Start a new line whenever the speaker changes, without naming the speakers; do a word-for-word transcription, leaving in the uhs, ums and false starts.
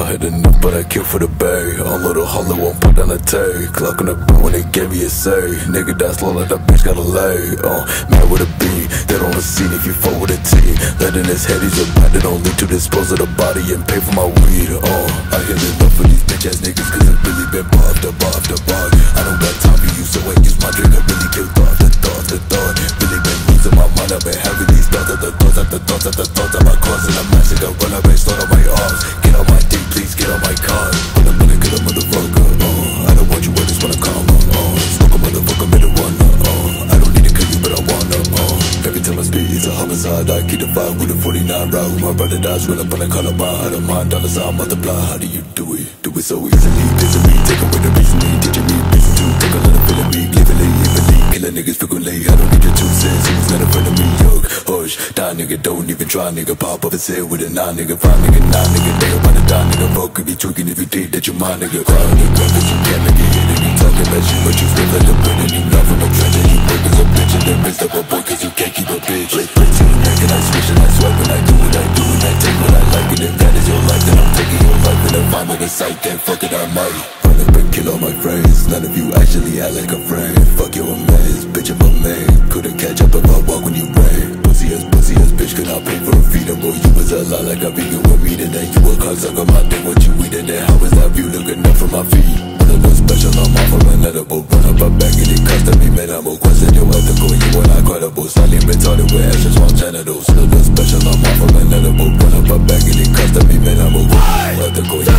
had enough, but I killed for the bay. Unload a hollow, won't put down a take. Clock on the bone when they gave me a say. Nigga die slow like that bitch gotta lay. Uh, mad with a B, that on the scene if you fuck with a T. Let in his head, he's a bandit, only to dispose of the body and pay for my weed. Uh, I hit enough for these bitch ass niggas, cause it really been bar after bar after bar. I don't got time for you, so I use my drink. I really killed thought after thought after thought. Really been losing my mind, I've been having these thoughts after thoughts after thoughts after thoughts. I'm causing a massacre, run up and start on my arms. Get on my dick, please get on my car. When I'm gonna get a motherfucker, uh, I don't want you, I just wanna come, uh, smoke a motherfucker, marijuana, uh, I don't need to kill you, but I wanna, uh, every time I speak, it's a homicide. I keep the fire with a forty-nine round. My brother dies, when I'm gonna call him out. I don't mind, dollars, I'll multiply. How do you do it? Do it so easily, easily. Take away the reasoning, teaching me reason to take a lot of feeling me, living it, living it. Killing niggas frequently, I don't need your two cents. Who's not in front of me, yoke, hush. Die nigga, don't even try, nigga. Pop up his head with a nine, nigga. Five nigga, nine nigga. They about to die, nigga. Fuck if you tweaking, if you think that you're mine, nigga. Cry nigga, cause you can't make it hit and you talking that shit, but you still let the bread and you not from the trench and you break as a bitch and then messed up a boy cause you can't keep a bitch. Play, play to the neck and I switch and I swipe and I do what I do and I take what I like and if that is your life then I'm taking your life and if I'm in the sight then fuck it I might run up and kill all my friends. None of you actually act like a friend. Fuck your mess, bitch if I'm man. Couldn't catch up if I walk when you ran. Pussy ass, pussy ass bitch could not pay for a freedom. Boy you was a lot like I beat you with me today. You a cocksucker, my dick what you eating then how is that view looking up from my feet? One of those special, I'm off from another boat. Run up my back and it cost me man. I'm a question you have to go, you are not credible. Slightly retarded with ashes on genitals. One of those special, I'm off from another boat. Run up my back and it cost me man. I'm a question you have to go.